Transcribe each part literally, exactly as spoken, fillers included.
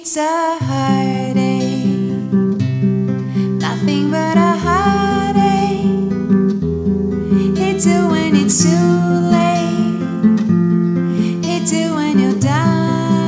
It's a heartache, nothing but a heartache. Hits you when it's too late, hits you when you're down.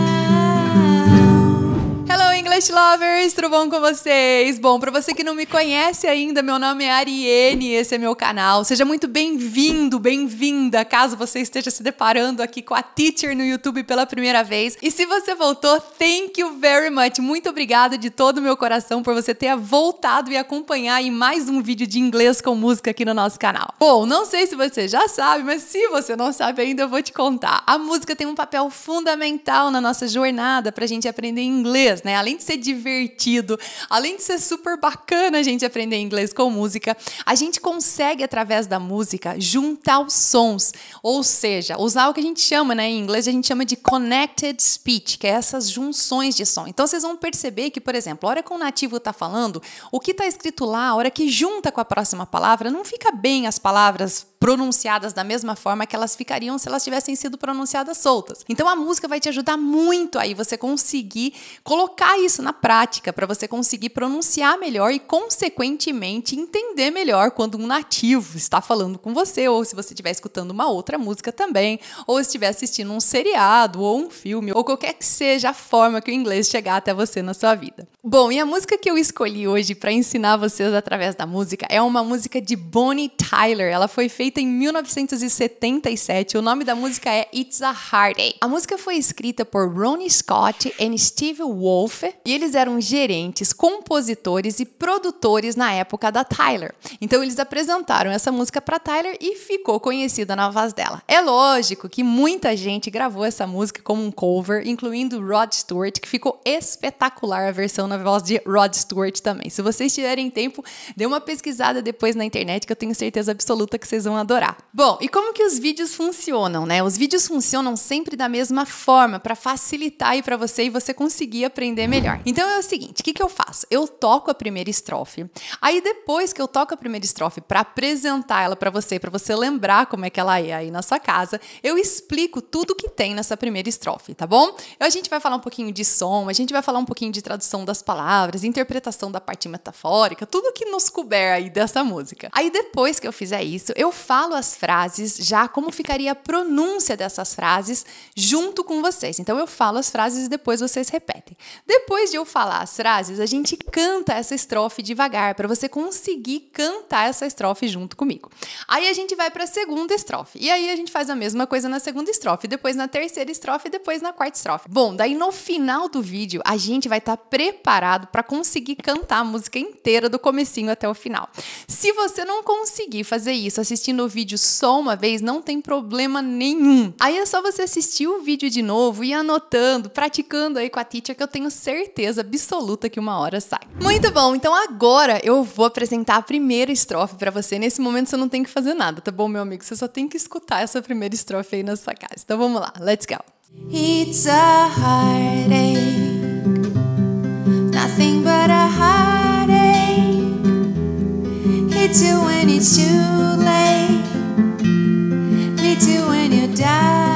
Hello English lovers, tudo bom com vocês? Bom, para você que não me conhece ainda, meu nome é Ariane, esse é meu canal. Seja muito bem-vindo, bem-vinda, caso você esteja se deparando aqui com a Teacher no YouTube pela primeira vez. E se você voltou, thank you very much. Muito obrigada de todo o meu coração por você ter voltado e acompanhar em mais um vídeo de inglês com música aqui no nosso canal. Bom, não sei se você já sabe, mas se você não sabe ainda, eu vou te contar. A música tem um papel fundamental na nossa jornada pra gente aprender inglês, né? Além de ser divertido, além de ser super bacana a gente aprender inglês com música, a gente consegue, através da música, juntar os sons, ou seja, usar o que a gente chama, né, em inglês a gente chama de connected speech, que é essas junções de som. Então vocês vão perceber que, por exemplo, a hora que um nativo está falando, o que está escrito lá, a hora que junta com a próxima palavra, não fica bem as palavras pronunciadas da mesma forma que elas ficariam se elas tivessem sido pronunciadas soltas. Então a música vai te ajudar muito aí você conseguir colocar isso na prática, para você conseguir pronunciar melhor e, consequentemente, entender melhor quando um nativo está falando com você, ou se você estiver escutando uma outra música também, ou estiver assistindo um seriado, ou um filme, ou qualquer que seja a forma que o inglês chegar até você na sua vida. Bom, e a música que eu escolhi hoje para ensinar vocês através da música é uma música de Bonnie Tyler. Ela foi feita em mil novecentos e setenta e sete. O nome da música é It's a Heartache. A música foi escrita por Ronnie Scott e Steve Wolfe, e eles eram gerentes, compositores e produtores na época da Tyler. Então eles apresentaram essa música para Tyler e ficou conhecida na voz dela. É lógico que muita gente gravou essa música como um cover, incluindo Rod Stewart, que ficou espetacular a versão na voz de Rod Stewart também. Se vocês tiverem tempo, dê uma pesquisada depois na internet, que eu tenho certeza absoluta que vocês vão adorar. Bom, e como que os vídeos funcionam, né? Os vídeos funcionam sempre da mesma forma, para facilitar aí para você e você conseguir aprender melhor. Então é o seguinte, o que que eu faço? Eu toco a primeira estrofe, aí depois que eu toco a primeira estrofe para apresentar ela para você, para você lembrar como é que ela é aí na sua casa, eu explico tudo que tem nessa primeira estrofe, tá bom? A gente vai falar um pouquinho de som, a gente vai falar um pouquinho de tradução das palavras, interpretação da parte metafórica, tudo que nos couber aí dessa música. Aí depois que eu fizer isso, eu falo as frases já, como ficaria a pronúncia dessas frases junto com vocês. Então eu falo as frases e depois vocês repetem. Depois de eu falar as frases, a gente canta essa estrofe devagar, para você conseguir cantar essa estrofe junto comigo. Aí a gente vai para a segunda estrofe. E aí a gente faz a mesma coisa na segunda estrofe, depois na terceira estrofe e depois na quarta estrofe. Bom, daí no final do vídeo, a gente vai estar preparado para conseguir cantar a música inteira do comecinho até o final. Se você não conseguir fazer isso assistindo o vídeo só uma vez, não tem problema nenhum. Aí é só você assistir o vídeo de novo e ir anotando, praticando aí com a teacher, que eu tenho certeza absoluta que uma hora sai. Muito bom, então agora eu vou apresentar a primeira estrofe para você. Nesse momento você não tem que fazer nada, tá bom, meu amigo? Você só tem que escutar essa primeira estrofe aí na sua casa. Então vamos lá, let's go! It's a heartache, nothing but a heartache. Hits you when it's too late, hits you when you're down.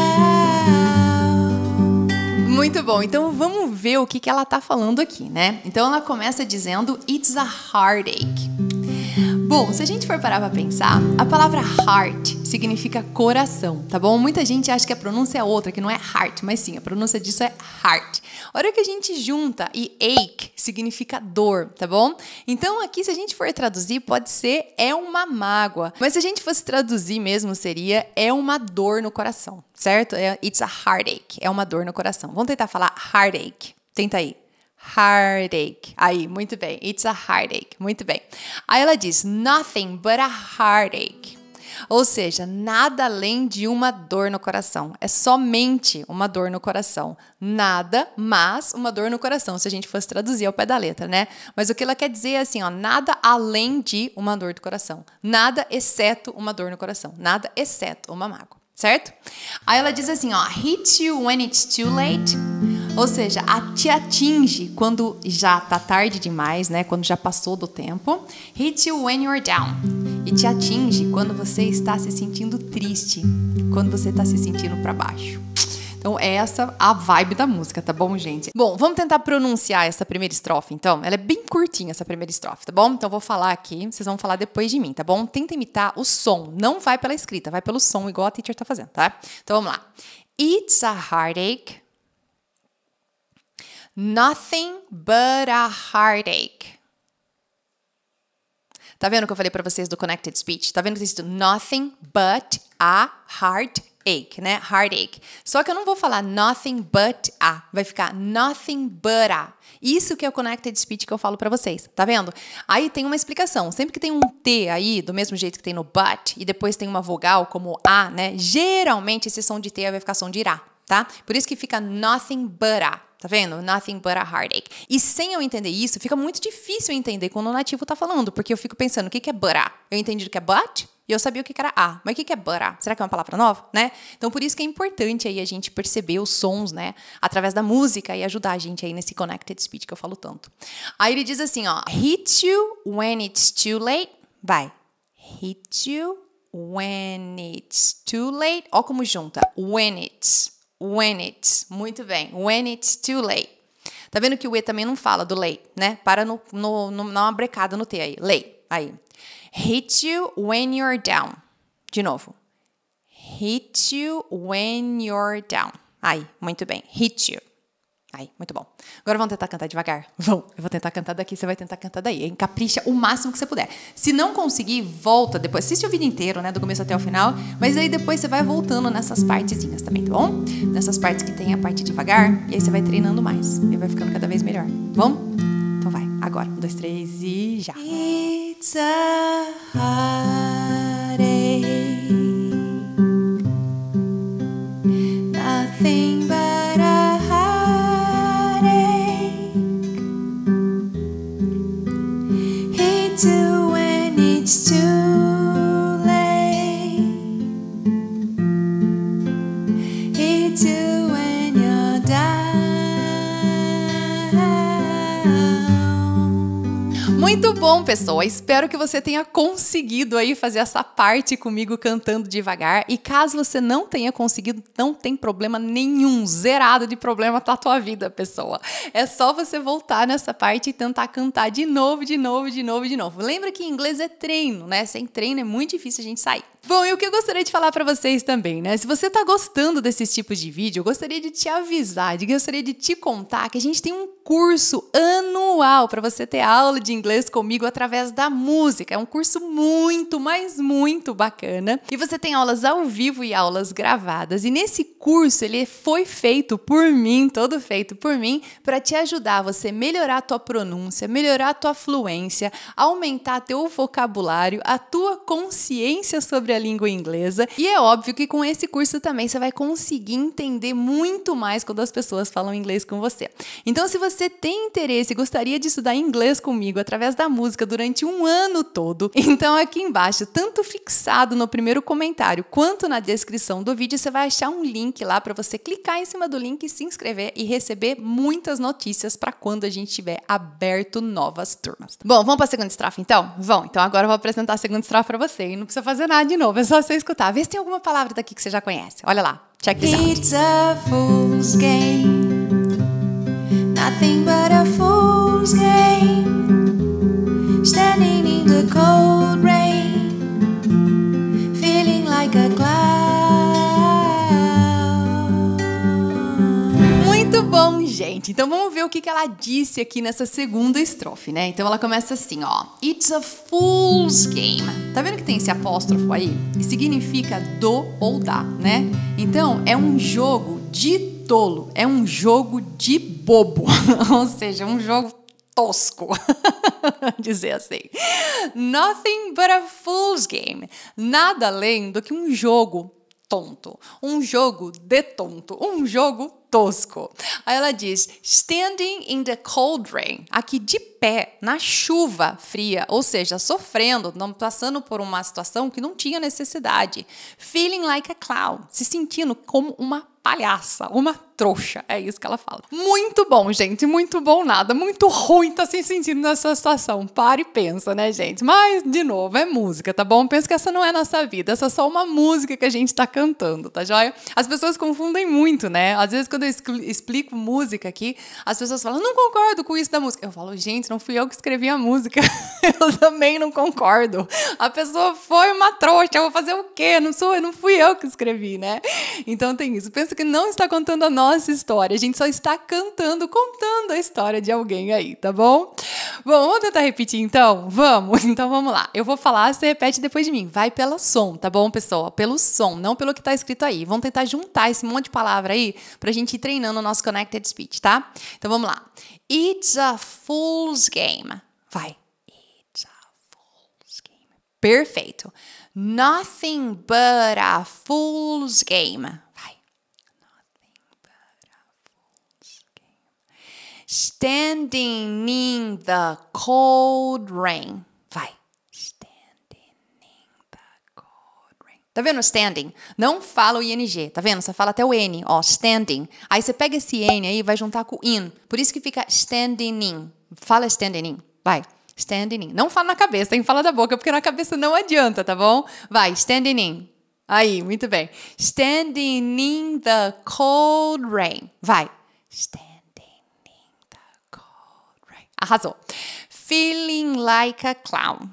Muito bom, então vamos ver o que que ela tá falando aqui, né? Então ela começa dizendo It's a heartache. Bom, se a gente for parar pra pensar, a palavra heart significa coração, tá bom? Muita gente acha que a pronúncia é outra, que não é heart, mas sim, a pronúncia disso é heart. A hora que a gente junta e ache significa dor, tá bom? Então aqui, se a gente for traduzir, pode ser é uma mágoa. Mas se a gente fosse traduzir mesmo, seria é uma dor no coração, certo? É, it's a heartache, é uma dor no coração. Vamos tentar falar heartache. Tenta aí. Heartache. Aí, muito bem. It's a heartache. Muito bem. Aí ela diz, nothing but a heartache. Ou seja, nada além de uma dor no coração. É somente uma dor no coração. Nada, mas uma dor no coração, se a gente fosse traduzir ao pé da letra, né? Mas o que ela quer dizer é assim, ó, nada além de uma dor do coração. Nada exceto uma dor no coração. Nada exceto uma mágoa, certo? Aí ela diz assim, ó, hit you when it's too late. Ou seja, a te atinge quando já tá tarde demais, né? Quando já passou do tempo. Hit you when you're down. E te atinge quando você está se sentindo triste, quando você está se sentindo para baixo. Então essa a vibe da música, tá bom, gente? Bom, vamos tentar pronunciar essa primeira estrofe, então. Ela é bem curtinha, essa primeira estrofe, tá bom? Então eu vou falar aqui, vocês vão falar depois de mim, tá bom? Tenta imitar o som, não vai pela escrita, vai pelo som, igual a teacher tá fazendo, tá? Então vamos lá. It's a heartache. Nothing but a heartache. Tá vendo o que eu falei pra vocês do Connected Speech? Tá vendo que existe nothing but a heartache, né? Heartache. Só que eu não vou falar nothing but a. Vai ficar nothing but a. Isso que é o Connected Speech que eu falo pra vocês. Tá vendo? Aí tem uma explicação. Sempre que tem um T aí, do mesmo jeito que tem no but, e depois tem uma vogal como a, né? Geralmente esse som de T vai ficar som de irá, tá? Por isso que fica nothing but a. Tá vendo? Nothing but a heartache. E sem eu entender isso, fica muito difícil entender quando o nativo tá falando, porque eu fico pensando, o que que é but a? Eu entendi o que é but, e eu sabia o que que era a. Mas o que que é but a? Será que é uma palavra nova, né? Então, por isso que é importante aí a gente perceber os sons, né? Através da música e ajudar a gente aí nesse Connected Speech que eu falo tanto. Aí ele diz assim, ó. Hit you when it's too late. Vai. Hit you when it's too late. Ó como junta. When it's. When it's. Muito bem. When it's too late. Tá vendo que o E também não fala do late, né? Para no, no, no, dá uma brecada no T aí. Late. Aí. Hit you when you're down. De novo. Hit you when you're down. Aí. Muito bem. Hit you. Aí, muito bom. Agora vamos tentar cantar devagar? Vamos. Eu vou tentar cantar daqui, você vai tentar cantar daí. Hein? Capricha o máximo que você puder. Se não conseguir, volta depois. Assiste o vídeo inteiro, né? Do começo até o final. Mas aí depois você vai voltando nessas partezinhas também, tá bom? Nessas partes que tem a parte devagar. E aí você vai treinando mais. E vai ficando cada vez melhor. Tá bom? Então vai. Agora. Um, dois, três e já. It's a heartache. Nothing but a to when it's too late. It's to when you're down. Muito bom, pessoal. Espero que você tenha conseguido aí fazer essa parte comigo cantando devagar. E caso você não tenha conseguido, não tem problema nenhum. Zerado de problema tá a tua vida, pessoa. É só você voltar nessa parte e tentar cantar de novo, de novo, de novo, de novo. Lembra que inglês é treino, né? Sem treino é muito difícil a gente sair. Bom, e o que eu gostaria de falar pra vocês também, né? Se você tá gostando desses tipos de vídeo, eu gostaria de te avisar, eu gostaria de te contar que a gente tem um curso anual para você ter aula de inglês comigo através da música. É um curso muito, mas muito bacana. E você tem aulas ao vivo e aulas gravadas. E nesse curso, ele foi feito por mim, todo feito por mim, para te ajudar a você melhorar a tua pronúncia, melhorar a tua fluência, aumentar teu vocabulário, a tua consciência sobre a língua inglesa. E é óbvio que com esse curso também você vai conseguir entender muito mais quando as pessoas falam inglês com você. Então, se você tem interesse e gostaria de estudar inglês comigo através da música durante um ano todo, então aqui embaixo, tanto fixado no primeiro comentário quanto na descrição do vídeo, você vai achar um link lá para você clicar em cima do link, se inscrever e receber muitas notícias para quando a gente tiver aberto novas turmas. Bom, vamos para a segunda estrofe então? Vamos. Então agora eu vou apresentar a segunda estrofe para você e não precisa fazer nada de novo. É só você escutar. Vê se tem alguma palavra daqui que você já conhece. Olha lá. Check this out. It's a fool's game. Nothing but a fool's game. Standing in the cold rain. Feeling like a cloud. Muito bom, gente. Então vamos ver o que que ela disse aqui nessa segunda estrofe, né? Então ela começa assim, ó. It's a fool's game. Tá vendo que tem esse apóstrofo aí? E significa do ou da, né? Então é um jogo de tolo, é um jogo de bobo. Ou seja, um jogo tosco. Dizer assim. Nothing but a fool's game. Nada além do que um jogo tonto, um jogo de tonto, um jogo tosco. Aí ela diz, standing in the cold rain, aqui de pé, na chuva fria, ou seja, sofrendo, não passando por uma situação que não tinha necessidade. Feeling like a cloud, se sentindo como uma palhaça, uma trouxa. É isso que ela fala. Muito bom, gente. Muito bom nada. Muito ruim tá se sentindo nessa situação. Para e pensa, né, gente? Mas, de novo, é música, tá bom? Pensa que essa não é a nossa vida. Essa é só uma música que a gente tá cantando, tá joia? As pessoas confundem muito, né? Às vezes, quando eu explico música aqui, as pessoas falam, não concordo com isso da música. Eu falo, gente, não fui eu que escrevi a música. Eu também não concordo. A pessoa foi uma trouxa. Eu vou fazer o quê? Não sou, não fui eu que escrevi, né? Então tem isso. Pensa que não está contando a nossa história. A gente só está cantando, contando a história de alguém aí, tá bom? Bom, vamos tentar repetir então? Vamos? Então vamos lá. Eu vou falar, você repete depois de mim. Vai pelo som, tá bom, pessoal? Pelo som, não pelo que tá escrito aí. Vamos tentar juntar esse monte de palavra aí pra gente ir treinando o nosso Connected Speech, tá? Então vamos lá. It's a fool's game. Vai. It's a fool's game. Perfeito. Nothing but a fool's game. Vai. Nothing but a fool's game. Standing in the cold rain. Vai. Standing in the cold rain. Tá vendo standing? Não fala o ing, tá vendo? Você fala até o N, ó, standing. Aí você pega esse N aí e vai juntar com o in. Por isso que fica standing in. Fala standing in. Vai. Standing in. Não fala na cabeça, tem que falar da boca, porque na cabeça não adianta, tá bom? Vai, standing in. Aí, muito bem. Standing in the cold rain. Vai. Standing in the cold rain. Arrasou. Feeling like a clown.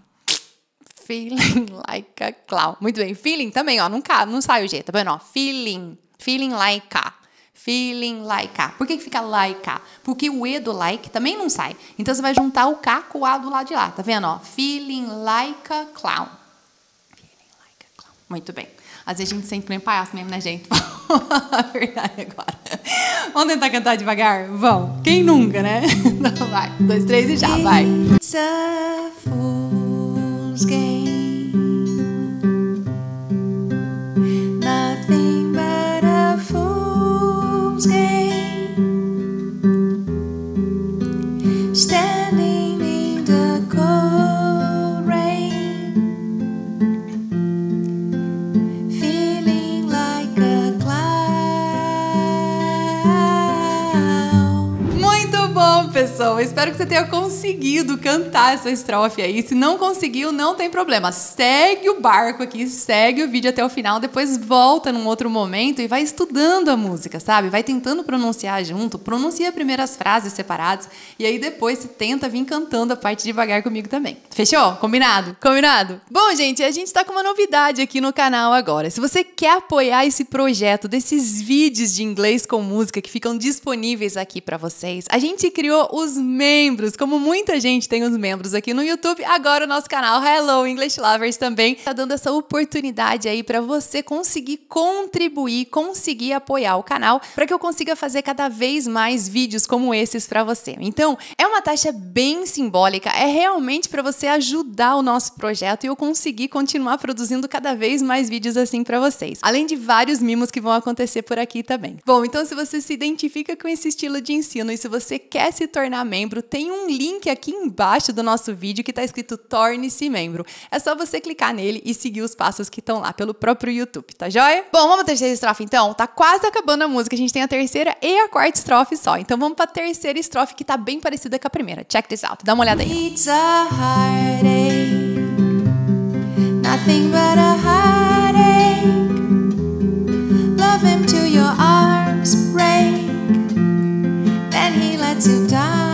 Feeling like a clown. Muito bem. Feeling também, ó, não, não sai o G, tá vendo? Ó, feeling. Feeling like a. Feeling like a. Por que que fica like a? Porque o E do like também não sai. Então, você vai juntar o K com o A do lado de lá. Tá vendo? Ó? Feeling like a clown. Feeling like a clown. Muito bem. Às vezes a gente sente meio palhaço mesmo, né, gente? A verdade agora. Vamos tentar cantar devagar? Vamos. Quem nunca, né? Então, vai. Dois, três e já. Vai. It's a fool's game. Nothing but a fool's game. Standing in the cold rain, feeling like a clown. Muito bom, pessoal. Espero que você tenha conseguido cantar essa estrofe aí. Se não conseguiu, não tem problema. Segue o barco aqui, segue o vídeo até o final, depois volta num outro momento e vai estudando a música, sabe? Vai tentando pronunciar junto, pronuncia primeiro as frases separadas e aí depois você tenta vir cantando a parte devagar comigo também. Fechou? Combinado? Combinado? Bom, gente, a gente tá com uma novidade aqui no canal agora. Se você quer apoiar esse projeto desses vídeos de inglês com música que ficam disponíveis aqui pra vocês, a gente criou os membros. Como muita gente tem os membros aqui no YouTube, agora o nosso canal Hello English Lovers também tá dando essa oportunidade aí pra você conseguir contribuir, conseguir apoiar o canal para que eu consiga fazer cada vez mais vídeos como esses pra você. Então, é uma taxa bem simbólica, é realmente para você ajudar o nosso projeto e eu conseguir continuar produzindo cada vez mais vídeos assim pra vocês. Além de vários mimos que vão acontecer por aqui também. Bom, então se você se identifica com esse estilo de ensino e se você quer se tornar membro, tem um link aqui embaixo do nosso vídeo que tá escrito Torne-se Membro. É só você clicar nele e seguir os passos que estão lá pelo próprio YouTube, tá joia? Bom, vamos à terceira estrofe então? Tá quase acabando a música, a gente tem a terceira e a quarta estrofe só. Então vamos pra terceira estrofe que tá bem parecida com a primeira. Check this out, dá uma olhada aí. It's a heartache, nothing but a heartache. Love him till your arms break, then he lets you down.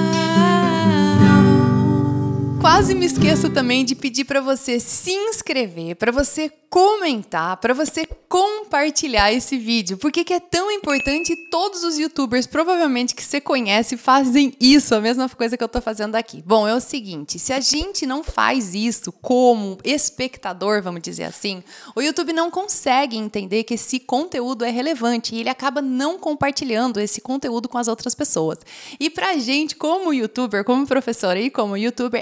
Quase me esqueço também de pedir para você se inscrever, para você comentar, para você compartilhar esse vídeo. Por que que é tão importante? Todos os youtubers, provavelmente que você conhece, fazem isso, a mesma coisa que eu tô fazendo aqui. Bom, é o seguinte, se a gente não faz isso como espectador, vamos dizer assim, o YouTube não consegue entender que esse conteúdo é relevante e ele acaba não compartilhando esse conteúdo com as outras pessoas. E pra gente, como youtuber, como professora e como youtuber, é muito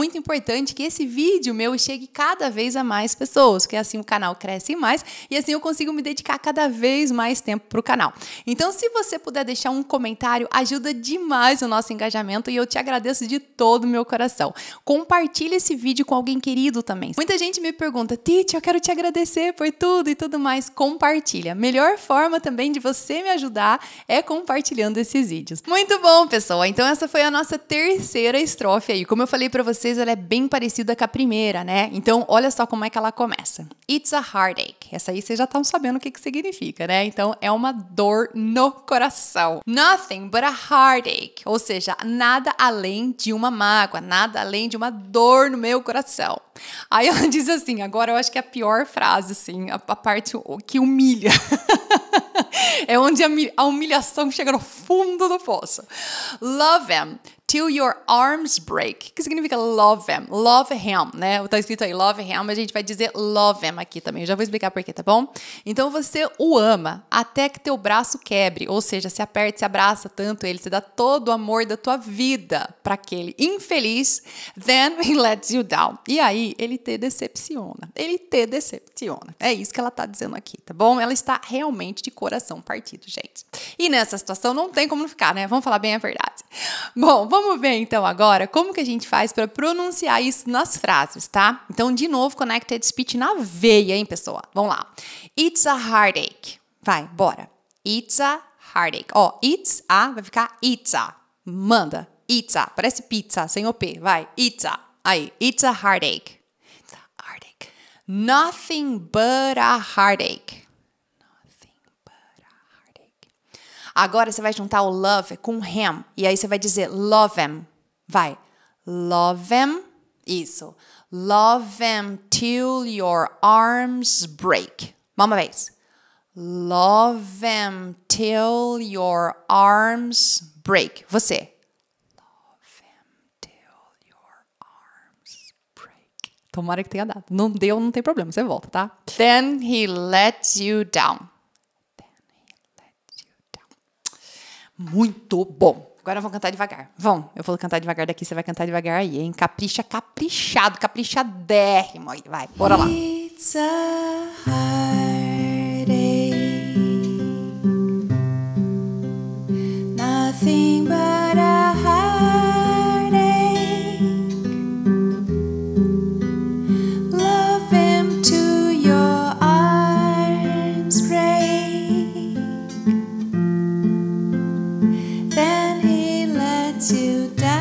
muito importante que esse vídeo meu chegue cada vez a mais pessoas, porque assim o canal cresce mais e assim eu consigo me dedicar cada vez mais tempo para o canal. Então, se você puder deixar um comentário, ajuda demais o nosso engajamento e eu te agradeço de todo o meu coração. Compartilhe esse vídeo com alguém querido também. Muita gente me pergunta, Titi, eu quero te agradecer por tudo e tudo mais. Compartilha. Melhor forma também de você me ajudar é compartilhando esses vídeos. Muito bom, pessoal. Então, essa foi a nossa terceira estrofe aí. Como eu falei pra vocês, ela é bem parecida com a primeira, né? Então, olha só como é que ela começa. It's a heartache. Essa aí vocês já estão sabendo o que que significa, né? Então, é uma dor no coração. Nothing but a heartache. Ou seja, nada além de uma mágoa, nada além de uma dor no meu coração. Aí ela diz assim, agora eu acho que é a pior frase, assim, a, a parte que humilha. É onde a, a humilhação chega no fundo do poço. Love him till your arms break. O que significa love him? Love him, né? Tá escrito aí love him, mas a gente vai dizer love him aqui também. Eu já vou explicar por quê, tá bom? Então você o ama até que teu braço quebre, ou seja, se aperta, se abraça tanto ele, você dá todo o amor da tua vida para aquele infeliz, then he lets you down. E aí ele te decepciona. Ele te decepciona. É isso que ela tá dizendo aqui, tá bom? Ela está realmente de coração partido, gente. E nessa situação não tem como não ficar, né? Vamos falar bem a verdade. Bom, vamos Vamos ver então agora como que a gente faz para pronunciar isso nas frases, tá? Então, de novo, connected speech na veia, hein, pessoal? Vamos lá. It's a heartache. Vai, bora. It's a heartache. Ó, it's a vai ficar it's a. Manda. It's a. Parece pizza, sem o P. Vai. It's a. Aí. It's a heartache. It's a heartache. Nothing but a heartache. Agora você vai juntar o love com him. E aí você vai dizer love him. Vai. Love him. Isso. Love him till your arms break. Uma vez. Love him till your arms break. Você. Love him till your arms break. Tomara que tenha dado. Não deu, não tem problema. Você volta, tá? Then he lets you down. Muito bom. Agora vamos cantar devagar. Vão, eu vou cantar devagar daqui, você vai cantar devagar aí, hein? Capricha, caprichado, caprichadérrimo aí. Vai, bora lá. It's a heartache, nothing but a heartache. Love him to your arms break. Then he lets you down.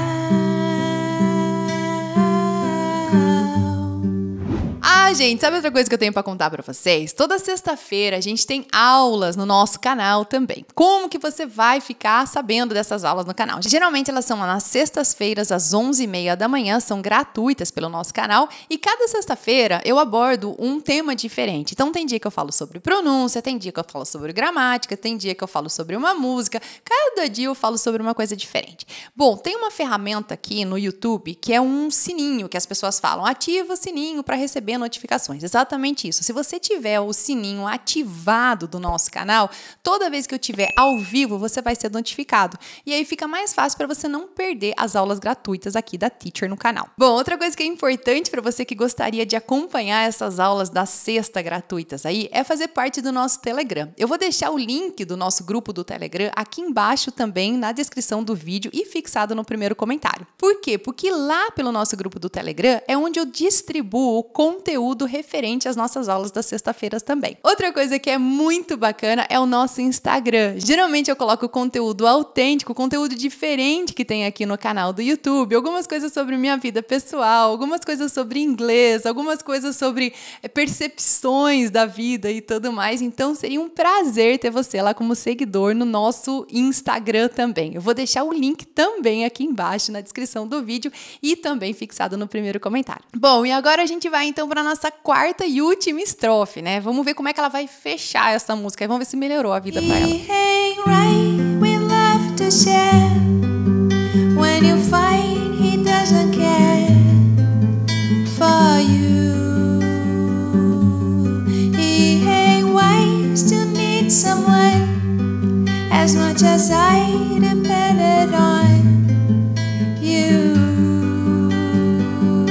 Ah, gente, sabe outra coisa que eu tenho para contar para vocês? Toda sexta-feira a gente tem aulas no nosso canal também. Como que você vai ficar sabendo dessas aulas no canal? Geralmente elas são nas sextas-feiras às onze e meia da manhã, são gratuitas pelo nosso canal e cada sexta-feira eu abordo um tema diferente. Então tem dia que eu falo sobre pronúncia, tem dia que eu falo sobre gramática, tem dia que eu falo sobre uma música, cada dia eu falo sobre uma coisa diferente. Bom, tem uma ferramenta aqui no YouTube que é um sininho que as pessoas falam, ativa o sininho para receber notificações. Exatamente isso. Se você tiver o sininho ativado do nosso canal, toda vez que eu tiver ao vivo, você vai ser notificado. E aí fica mais fácil para você não perder as aulas gratuitas aqui da Teacher no canal. Bom, outra coisa que é importante para você que gostaria de acompanhar essas aulas da sexta gratuitas aí é fazer parte do nosso Telegram. Eu vou deixar o link do nosso grupo do Telegram aqui embaixo também na descrição do vídeo e fixado no primeiro comentário. Por quê? Porque lá pelo nosso grupo do Telegram é onde eu distribuo o conteúdo referente às nossas aulas das sexta-feiras também. Outra coisa que é muito bacana é o nosso Instagram. Geralmente eu coloco conteúdo autêntico, conteúdo diferente que tem aqui no canal do YouTube, algumas coisas sobre minha vida pessoal, algumas coisas sobre inglês, algumas coisas sobre percepções da vida e tudo mais. Então seria um prazer ter você lá como seguidor no nosso Instagram também. Eu vou deixar o link também aqui embaixo na descrição do vídeo e também fixado no primeiro comentário. Bom, e agora a gente vai então para nossa quarta e última estrofe, né? Vamos ver como é que ela vai fechar essa música e vamos ver se melhorou a vida para ela. When you find he doesn't care for you, he ain't wise to need someone as much as I depended on you.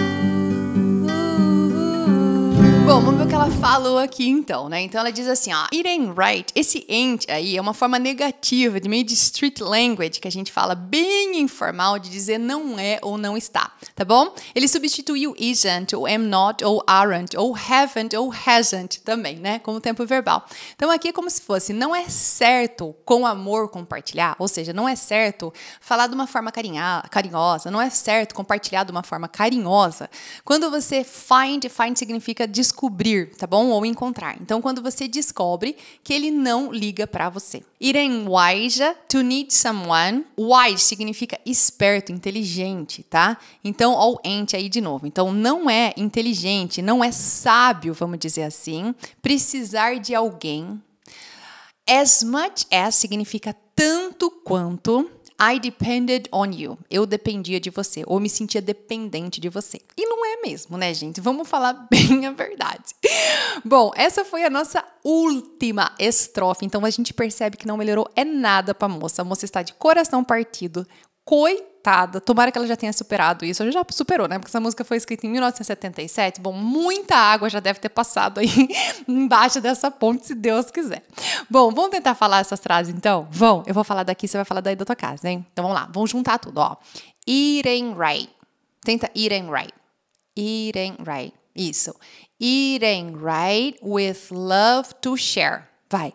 falou aqui então, né? Então ela diz assim, ó, it ain't right. Esse ain't aí é uma forma negativa, de meio de street language, que a gente fala bem informal, de dizer não é ou não está, tá bom? Ele substituiu isn't, ou am not, ou aren't, ou haven't, ou hasn't também, né? Como tempo verbal. Então aqui é como se fosse, não é certo com amor compartilhar, ou seja, não é certo falar de uma forma carinha, carinhosa, não é certo compartilhar de uma forma carinhosa. Quando você find, find significa descobrir, tá bom? Ou encontrar. Então, quando você descobre que ele não liga pra você. It ain't wise to need someone. Wise significa esperto, inteligente, tá? Então, ou ain't aí de novo. Então, não é inteligente, não é sábio, vamos dizer assim, precisar de alguém. As much as significa tanto quanto. I depended on you. Eu dependia de você. Ou me sentia dependente de você. E não é mesmo, né, gente? Vamos falar bem a verdade. Bom, essa foi a nossa última estrofe. Então, a gente percebe que não melhorou é nada pra moça. A moça está de coração partido. Coitada. Tomara que ela já tenha superado isso. Ela já superou, né? Porque essa música foi escrita em mil novecentos e setenta e sete. Bom, muita água já deve ter passado aí embaixo dessa ponte, se Deus quiser. Bom, vamos tentar falar essas frases, então? Vão. Eu vou falar daqui, você vai falar daí da tua casa, hein? Então, vamos lá. Vamos juntar tudo, ó. It ain't right. Tenta it ain't right. It ain't right. Isso. It ain't right with love to share. Vai.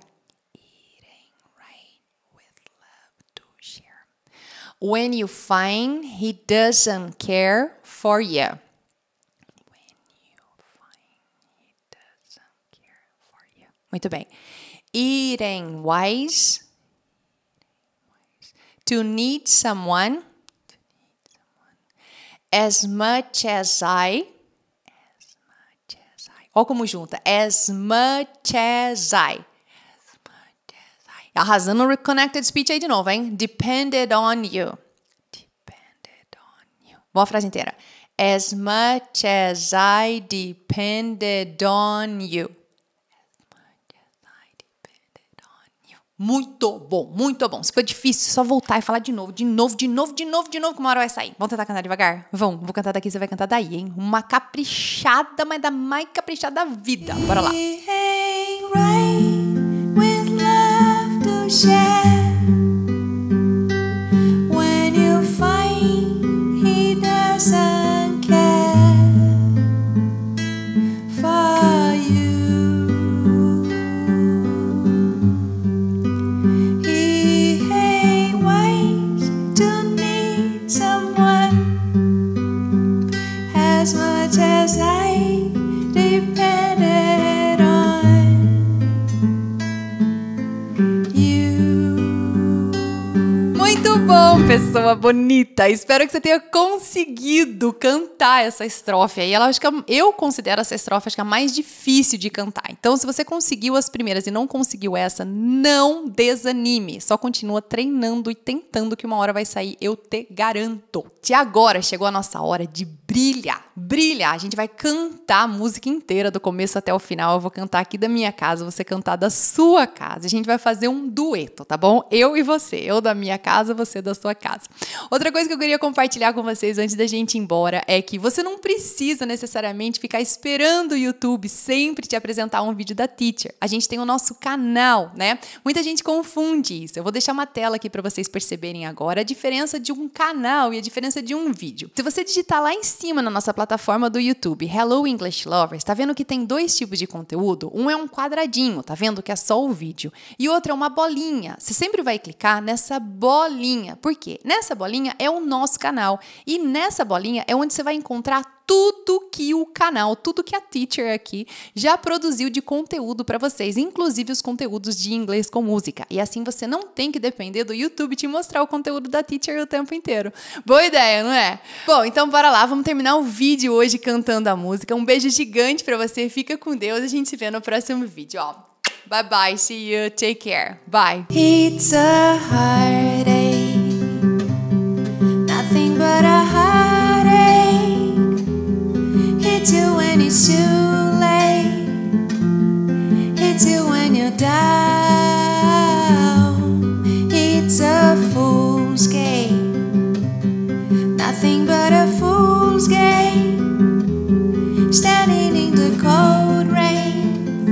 When you find he doesn't care for you. When you find he doesn't care for you. Muito bem. It ain't wise to need someone as much as I. As much as I. Olha como junta. As much as I. Arrasando no Reconnected Speech aí de novo, hein? Depended on you. Depended on you. Boa frase inteira. As much as I depended on you. As much as I depended on you. Muito bom, muito bom. Se for difícil, é só voltar e falar de novo, de novo, de novo, de novo, de novo, que uma hora vai sair. Vamos tentar cantar devagar? Vamos. Vou cantar daqui, você vai cantar daí, hein? Uma caprichada, mas da mais caprichada da vida. Bora lá. Share. When you find he doesn't care for you. He ain't wise to need someone as much as I depended on you. Muito bom, pessoa bonita. Espero que você tenha conseguido cantar essa estrofe aí. Ela, acho que eu considero essa estrofe acho que a mais difícil de cantar. Então, se você conseguiu as primeiras e não conseguiu essa, não desanime. Só continua treinando e tentando que uma hora vai sair, eu te garanto. E agora chegou a nossa hora de brilhar. Brilhar. A gente vai cantar a música inteira, do começo até o final. Eu vou cantar aqui da minha casa, você cantar da sua casa. A gente vai fazer um dueto, tá bom? Eu e você. Eu da minha casa, você da sua casa. Outra coisa que eu queria compartilhar com vocês antes da gente ir embora é que você não precisa necessariamente ficar esperando o YouTube sempre te apresentar um vídeo da Teacher. A gente tem o nosso canal, né? Muita gente confunde isso. Eu vou deixar uma tela aqui para vocês perceberem agora a diferença de um canal e a diferença de um vídeo. Se você digitar lá em cima na nossa plataforma do YouTube, Hello English Lovers, tá vendo que tem dois tipos de conteúdo? Um é um quadradinho, tá vendo que é só o vídeo. E outro é uma bolinha. Você sempre vai clicar nessa bolinha. Por quê? Nessa bolinha é o nosso canal. E nessa bolinha é onde você vai encontrar tudo que o canal, tudo que a Teacher aqui já produziu de conteúdo para vocês, inclusive os conteúdos de inglês com música. E assim você não tem que depender do YouTube te mostrar o conteúdo da Teacher o tempo inteiro. Boa ideia, não é? Bom, então bora lá, vamos terminar o vídeo hoje cantando a música. Um beijo gigante para você, fica com Deus, a gente se vê no próximo vídeo, ó. Bye bye, see you, take care, bye. It's a heartache, nothing but a heartache. Hits you when it's too late. Hits you when you're down. It's a fool's game, nothing but a fool's game. Standing in the cold rain,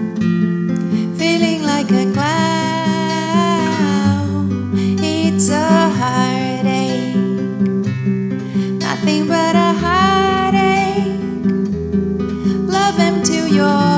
Adiós.